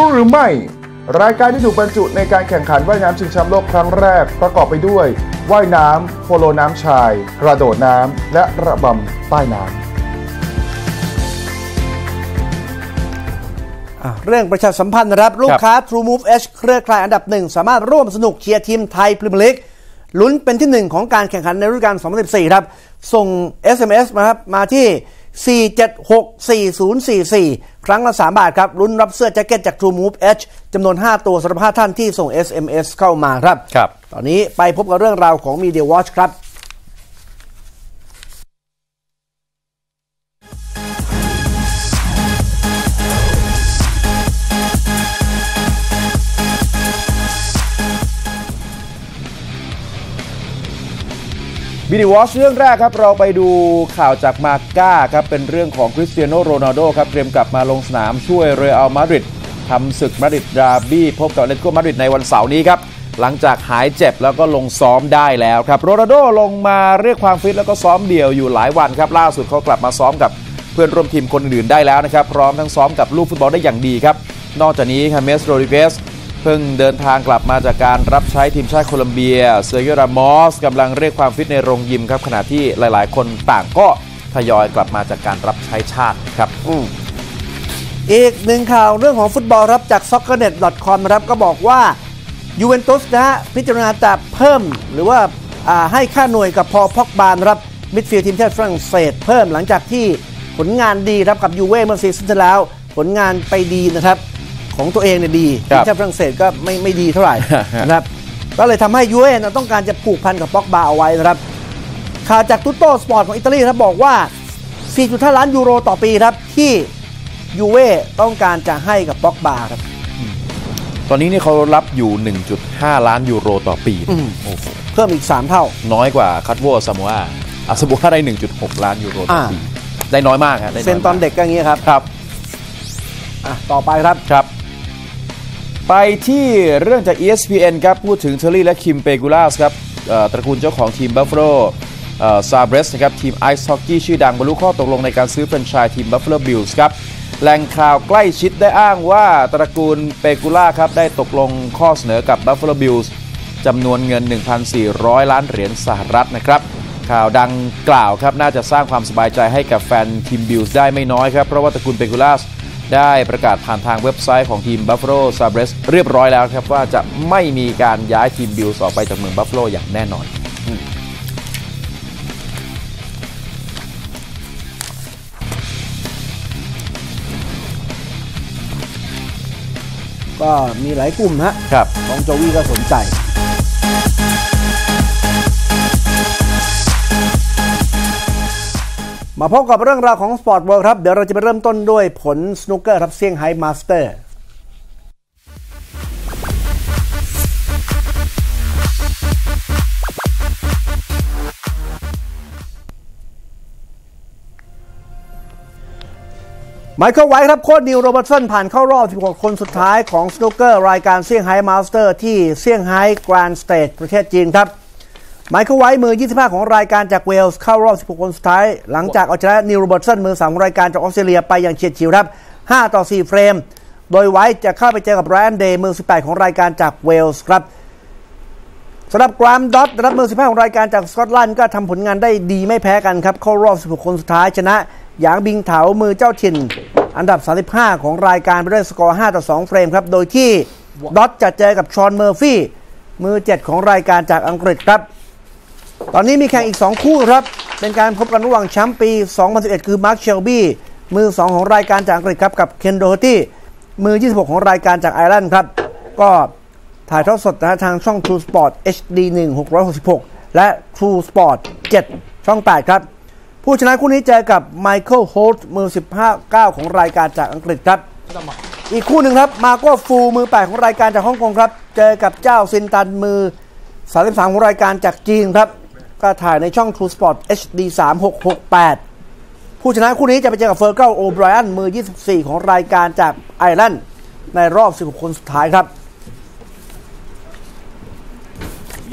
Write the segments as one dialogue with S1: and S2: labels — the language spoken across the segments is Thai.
S1: รู้หรือไม่รายการที่ถูกบรรจุในการแข่งขันว่ายน้ำชิงแชมป์โลกครั้งแรกประกอบไปด้วยว่ายน้ำโพโลน้ำชายกระโดดน้ำและระบำใต้น้ำ
S2: เรื่องประชาสัมพันธ์นะครับลูกค้า True Move Edge เครือข่ายอันดับหนึ่งสามารถร่วมสนุกเชียร์ทีมไทยพรีเมียร์ลีกลุ้นเป็นที่หนึ่งของการแข่งขันในฤดูกาล 2014 ครับส่ง SMS มาที่4764044 ครั้งละ3 บาทครับลุ้นรับเสื้อแจ็คเก็ตจาก True Move Edge จำนวน5ตัวสำหรับ5ท่านที่ส่ง SMS เข้ามาครับตอนนี้ไปพบกับเรื่องราวของ Media Watch ครับ
S3: วิดีโอวอชเรื่องแรกครับเราไปดูข่าวจากมาก้าครับเป็นเรื่องของคริสเตียโนโรนัลโดครับเตรียมกลับมาลงสนามช่วยเรอัลมาดริดทำศึกมาดริดดาร์บี้พบกับอาเตเลติโกมาดริดในวันเสาร์นี้ครับหลังจากหายเจ็บแล้วก็ลงซ้อมได้แล้วครับโรนัลโดลงมาเรียกความฟิตแล้วก็ซ้อมเดี่ยวอยู่หลายวันครับล่าสุดเขากลับมาซ้อมกับเพื่อนร่วมทีมคนอื่นได้แล้วนะครับพร้อมทั้งซ้อมกับลูกฟุตบอลได้อย่างดีครับนอกจากนี้คาเมสโรดริเกสเพิ่งเดินทางกลับมาจากการรับใช้ทีมชาติโคลัมเบียเซอร์กิโอ รามอสกำลังเรียกความฟิตในโรงยิมครับขณะที่หลายๆคนต่างก็ทยอยกลับมาจากการรับใช้ชาติครับ
S2: อีกหนึ่งข่าวเรื่องของฟุตบอลครับจาก soccernet.com นะครับก็บอกว่ายูเวนตุสนะฮะพิจารณาจะเพิ่มหรือว่าให้ค่าหน่วยกับพอพ็อกบาครับมิดฟิลด์ทีมชาติฝรั่งเศสเพิ่มหลังจากที่ผลงานดีครับกับยูเว่เมื่อซีซั่นที่แล้วผลงานไปดีนะครับของตัวเองเนี่ยดีทีมชาติฝรั่งเศสก็ไม่ดีเท่าไหร่นะครับก็เลยทำให้ยูเว่ต้องการจะผูกพันกับป็อกบาเอาไว้นะครับข่าวจากตุโต้สปอร์ตของอิตาลีครับบอกว่า 4.5 ล้านยูโรต่อปีครับที่ยูเว่ต้องการจะให้กับป็อกบาครับ
S3: ตอนนี้นี่เขารับอยู่ 1.5 ล้านยูโรต่อปี
S2: เพิ่มอีก3 เท่า
S3: น้อยกว่าคัตโวซามัวซามัวได้ 1.6 ล้านยูโรต่อปีได้น้อยมากครับ
S2: เซ็นตอนเด็กก็อย่างนี้ครับต่อไปครับ
S3: ไปที่เรื่องจาก ESPN ครับพูดถึงเทอร์รี่และคิมเปกูล่าสครับตระกูลเจ้าของทีม Buffalo Sabres นะครับทีมไอซ์ฮอกกี้ชื่อดังบรรลุข้อตกลงในการซื้อแฟรนไชส์ทีม Buffalo Bills ครับแหล่งข่าวใกล้ชิดได้อ้างว่าตระกูลเปกูล่าครับได้ตกลงข้อเสนอกับ Buffalo Bills จำนวนเงิน 1,400 ล้านเหรียญสหรัฐนะครับข่าวดังกล่าวครับน่าจะสร้างความสบายใจให้กับแฟนทีม Bills ได้ไม่น้อยครับเพราะว่าตระกูลเปกูล่าได้ประกาศผ่านทางเว็บไซต์ของทีม Buffalo Sabres เรียบร้อยแล้วครับว่าจะไม่มีการย้ายทีม Bills ออกไปจากเมือง Buffalo อย่างแน่นอน
S2: ก็มีหลายกลุ่ม
S3: ครับ
S2: ของโจวี่ก็สนใจมาพบกับเรื่องราวของสปอร์ตเวิลด์ครับเดี๋ยวเราจะไปเริ่มต้นด้วยผลสนุกเกอร์ครับเซี่ยงไฮ้มาสเตอร์ไมเคิลไวท์ครับโค้ชนิวโรเบิร์ตสันผ่านเข้ารอบ16คนสุดท้ายของสนุกเกอร์รายการเซี่ยงไฮ้มาสเตอร์ที่เซี่ยงไฮ้แกรนด์สเตทประเทศจีนครับไมเคิลไวท์มือ25ของรายการจากเวลส์เข้ารอบ16คนสุดท้ายหลังจากเอาชนะนิวโรเบิร์ตสันมือ3ของรายการจากออสเตรเลียไปอย่างเฉียดฉิวครับ5-4 เฟรมโดยไวท์จะเข้าไปเจอกับไรอันเดย์มือ18ของรายการจากเวลส์ครับสำหรับกรามดอตรับมือ15ของรายการจากสกอตแลนด์ก็ทำผลงานได้ดีไม่แพ้กันครับเข้ารอบ16คนสุดท้ายชนะหยางบิงเถามือเจ้าถิ่นอันดับ35ของรายการไปด้วยสกอร์5-2 เฟรมครับโดยที่ดอตจะเจอกับชอนเมอร์ฟี่มือ7ของรายการจากอังกฤษครับตอนนี้มีแข่งอีก2คู่ครับเป็นการพบกันระหว่างแชมป์ปี2011คือมาร์คเชลบี้มือ2ของรายการจากอังกฤษครับกับเคนโดเฮตี้มือ26ของรายการจากไอร์แลนด์ครับก็ถ่ายทอดสดทางช่อง True Sport HD 1 666และ True Sport 7 ช่อง 8 ครับผู้ชนะคู่นี้เจอกับไมเคิลโฮลต์มือ15-9ของรายการจากอังกฤษครับอีกคู่หนึ่งครับมาโก้ฟูมือ8ของรายการจากฮ่องกงครับเจอกับเจ้าซินตันมือ33ของรายการจากจีนครับก็ถ่ายในช่อง True Sport HD 3668ผู้ชนะคู่นี้จะไปเจอกับเฟอร์เกิลโอไบรอันมือ24ของรายการจากไอร์แลนด์ในรอบ16คนสุดท้ายครับ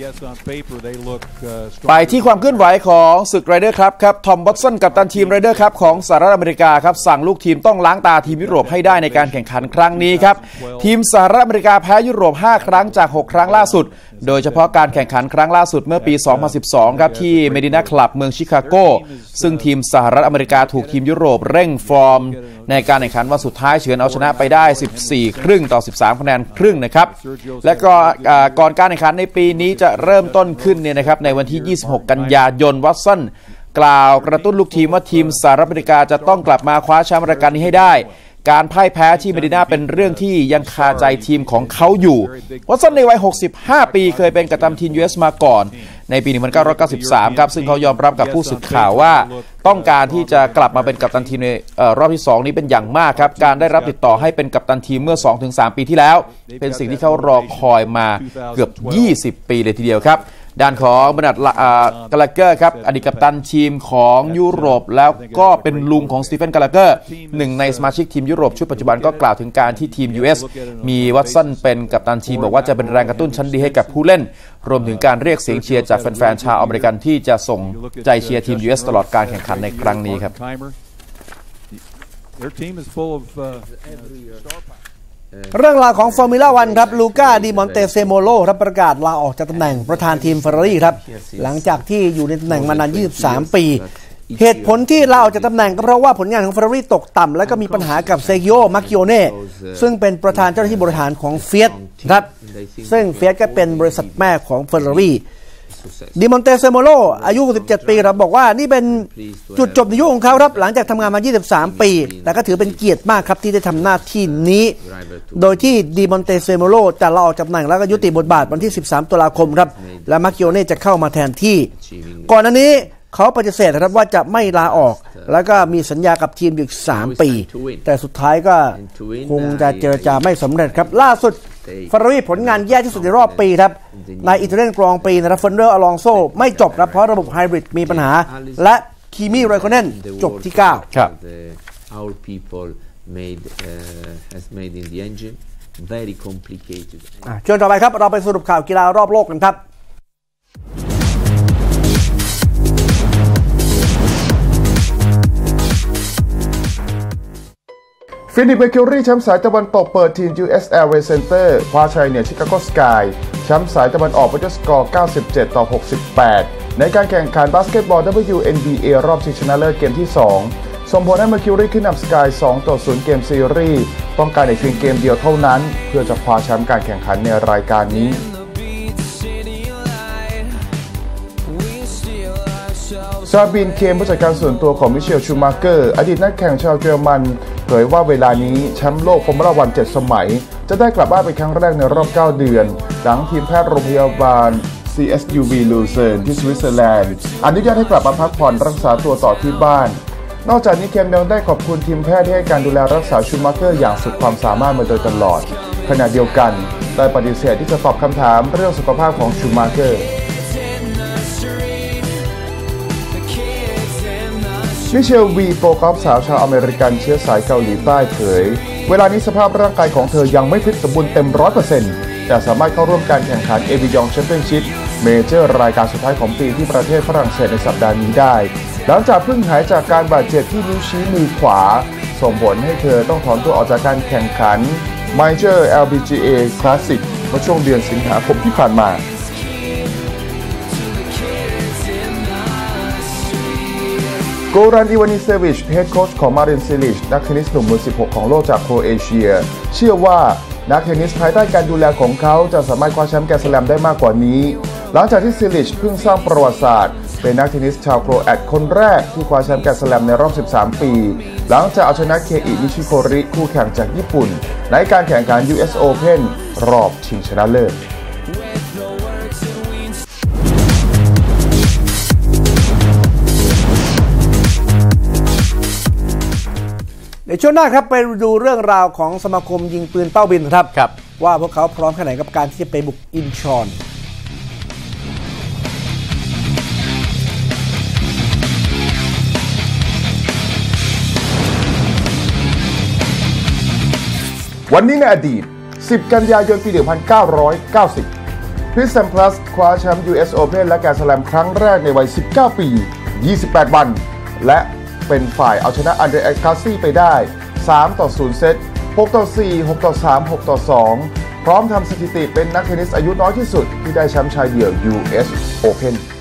S3: ไปที่ความเคลื่อนไหวของศึกไรเดอร์ครับทอมวัตสันกัปตันทีมไรเดอร์ครับของสหรัฐอเมริกาครับสั่งลูกทีมต้องล้างตาทีมยุโรปให้ได้ในการแข่งขันครั้งนี้ครับทีมสหรัฐอเมริกาแพ้ยุโรป5ครั้งจาก6ครั้งล่าสุดโดยเฉพาะการแข่งขันครั้งล่าสุดเมื่อปี2012ครับที่เมดินาคลับเมืองชิคาโกซึ่งทีมสหรัฐอเมริกาถูกทีมยุโรปเร่งฟอร์มในการแข่งขันวันสุดท้ายเฉือนเอาชนะไปได้14ครึ่งต่อ13คะแนนครึ่งนะครับและก็ก่อนการแข่งขันในปีนี้จะเริ่มต้นขึ้นเนี่ยนะครับในวันที่26กันยายนวัตสันกล่าวกระตุ้นลูกทีมว่าทีมสหรัฐอเมริกาจะต้องกลับมาคว้าแชมป์รายการนี้ให้ได้การพ่ายแพ้ที่เมดินาเป็นเรื่องที่ยังคาใจทีมของเขาอยู่วัตสันในวัย65ปีเคยเป็นกัปตันทีม US มาก่อนในปี 1993 ครับซึ่งเขายอมรับกับผู้สื่อข่าวว่าต้องการที่จะกลับมาเป็นกัปตันทีมในรอบที่2นี้เป็นอย่างมากครับการได้รับติดต่อให้เป็นกัปตันทีมเมื่อ 2-3 ปีที่แล้วเป็นสิ่งที่เขารอคอยมาเกือบ20 ปีเลยทีเดียวครับด้านของเบรนัดกาลาเกอร์ครับอดีตกัปตันทีมของยุโรปแล้วก็เป็นลุงของสตีเฟนกาลาเกอร์หนึ่งในสมาชิกทีมยุโรปชุดปัจจุบันก็กล่าวถึงการที่ทีม US มีวัตสันเป็นกัปตันทีมบอกว่าจะเป็นแรงกระตุ้นชั้นดีให้กับผู้เล่นรวมถึงการเรียกเสียงเชียร์จากแฟนๆชาวอเมริกันที่จะส่งใจเชียร์ทีม US ตลอดการแข่งขันในครั้งนี้ครับ
S2: เรื่องราวของฟอร์มูล่าวันครับลูก้าดิมอนเตเซโมโลรับประกาศลาออกจากตำแหน่งประธานทีมเฟอร์รารี่ครับหลังจากที่อยู่ในตำแหน่งมานาน23 ปีเหตุผลที่ลาออกจากตำแหน่งก็เพราะว่าผลงานของเฟอร์รารี่ตกต่ำและก็มีปัญหากับเซกิโอมาคิโอเน่ซึ่งเป็นประธานเจ้าหน้าที่บริหารของเฟียสครับซึ่งเฟียสก็เป็นบริษัทแม่ของเฟอร์รารี่ดิมอนเตเซโมโลอายุ67ปีครับบอกว่านี่เป็นจุดจบในยุคของเขาครับหลังจากทำงานมา23 ปีแต่ก็ถือเป็นเกียรติมากครับที่ได้ทำหน้าที่นี้โดยที่ดิมอนเตเซโมโลจะลาออกจากตำแหน่งแล้วก็ยุติบทบาทวันที่13 ตุลาคมครับและมาคิโอเน่จะเข้ามาแทนที่ก่อนหน้านี้เขาปฏิเสธครับว่าจะไม่ลาออกแล้วก็มีสัญญากับทีมอยู่3 ปีแต่สุดท้ายก็คงจะเจรจาไม่สำเร็จครับล่าสุดเฟอร์รารี่ผลงานแย่ที่สุดในรอบปีครับในอิตาเลียนกรองปีนะครับเฟนเดอร์อลองโซไม่จบครับเพราะระบบไฮบริดมีปัญหาและคีมี่ไรโคเนนจบที่9
S3: ครับ
S2: ช่วงต่อไปครับเราไปสรุปข่าวกีฬารอบโลกกันครับ
S1: ฟินิกซ์ เมอร์คิวรีแชมป์สายตะวันตกเปิดทีม US Airways Center คว้าชัยเหนือชิคาโกสกายแชมป์สายตะวันออกไปด้วยสกอร์ 97-68 ในการแข่งขันบาสเกตบอล WNBA รอบชิงชนะเลิศเกมที่ 2 ส่งผลให้ Mercury ขึ้นนำสกาย 2-0 เกมซีรีส์ต้องการอีกเพียงเกมเดียวเท่านั้นเพื่อจะคว้าแชมป์การแข่งขันในรายการนี้ซาบิน เคมผู้จัดการส่วนตัวของมิเชล ชูมาเกอร์อดีตนักแข่งชาวเยอรมันเผยว่าเวลานี้แชมป์โลกฟอร์มูล่าวัน7 สมัยจะได้กลับบ้านเป็นครั้งแรกในรอบ9 เดือนหลังทีมแพทย์โรงพยาบาล CSUV ลูเซิร์นที่สวิตเซอร์แลนด์อนุญาตให้กลับมาพักผ่อนรักษาตัวต่อที่บ้านนอกจากนี้เคมยังได้ขอบคุณทีมแพทย์ที่ให้การดูแลรักษาชูมาเกอร์อย่างสุดความสามารถมาโดยตลอดขณะเดียวกันได้ปฏิเสธที่จะตอบคำถามเรื่องสุขภาพของชูมาเกอร์มิเชล วี โปรกอล์ฟสาวชาวอเมริกันเชื้อสายเกาหลีใต้เผยเวลานี้สภาพร่างกายของเธอยังไม่ฟิตสมบูรณ์เต็ม 100% แต่สามารถเข้าร่วมการแข่งขันเอวิยองแชมเปี้ยนชิพเมเจอร์รายการสุดท้ายของปีที่ประเทศฝรั่งเศสในสัปดาห์นี้ได้หลังจากเพิ่งหายจากการบาดเจ็บที่นิ้วชี้มือขวาส่งผลให้เธอต้องถอนตัวออกจากการแข่งขัน Major LPGA Classic เมื่อช่วงเดือนสิงหาคมที่ผ่านมาโกรัน อีวานิเซวิชเฮดโค้ชของมาริน ซิลิชนักเทนนิสหนุ่มมือ16ของโลกจากโครเอเชียเชื่อว่านักเทนนิสภายใต้การดูแลของเขาจะสามารถคว้าแชมป์แกรนด์สแลมได้มากกว่านี้หลังจากที่ซิลิชเพิ่งสร้างประวัติศาสตร์เป็นนักเทนนิสชาวโครแอตคนแรกที่คว้าแชมป์แกรนด์สแลมในรอบ13 ปีหลังจากเอาชนะเคอิ นิชิโคริคู่แข่งจากญี่ปุ่นในการแข่งขัน US Open รอบชิงชนะเลิศ
S2: ในช่วงหน้าครับไปดูเรื่องราวของสมาคมยิงปืนเป้าบินครับว่าพวกเขาพร้อมแค่ไหนกับการที่จะไปบุกอินชอน
S1: วันนี้ในอดีต10 กันยายนปี 1990 คริส ซัมพลัสคว้าแชมป์ US Open และแกรนด์สแลมครั้งแรกในวัย 19 ปี 28 วัน และเป็นฝ่ายเอาชนะอันเดร อากาซีไปได้ 3-0 เซต 6-4 6-3 6-2 พร้อมทำสถิติเป็นนักเทนนิสอายุน้อยที่สุดที่ได้แชมป์ชายเดี่ยว US Open